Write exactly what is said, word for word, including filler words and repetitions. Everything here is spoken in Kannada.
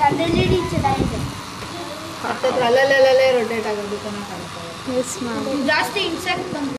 ಅದ್ರಲ್ಲಿ ಚೆನ್ನಾಗಿದೆ. ಹತ್ತತ್ರ ಅಲ್ಲಲ್ಲೇ ರೊಟೇಟ್ ಆಗೋದು ಚೆನ್ನಾಗಿ ಕಾಣುತ್ತೆ. ಜಾಸ್ತಿ ಇನ್ಸೆಕ್ಟ್ ಬಂದು